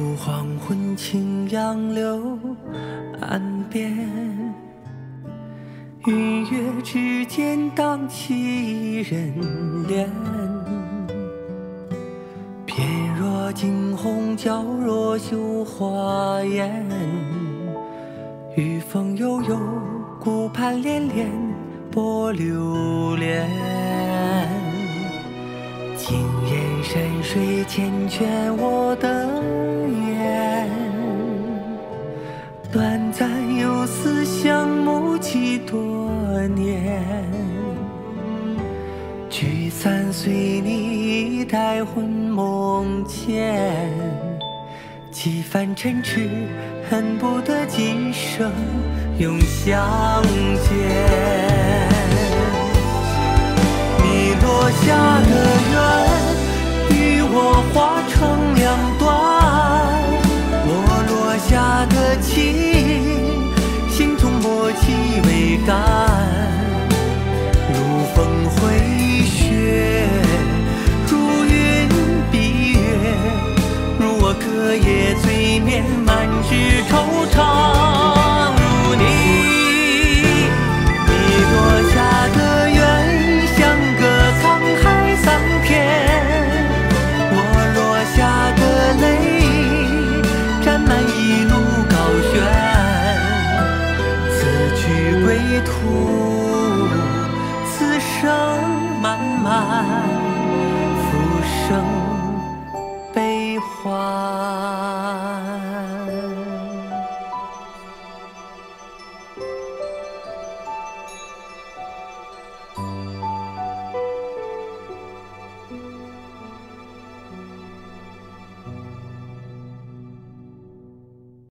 黄昏，轻杨柳岸边，云月之间荡起人恋。翩若惊鸿，皎若绣花颜。雨风悠悠，顾盼恋恋，波流连。惊艳山水缱绻我的眼，短暂游丝相慕几多年。聚散随你待魂梦牵，几番尘痴恨不得今生永相见。你落下的缘与我划成两段，我落下的情心中默契未干。如风回雪，如云蔽月，如我隔夜醉眠，满纸惆怅。如你落下的缘像个沧海桑田，我落下的泪沾满一路高悬。此去归途，此生漫漫，浮生悲欢。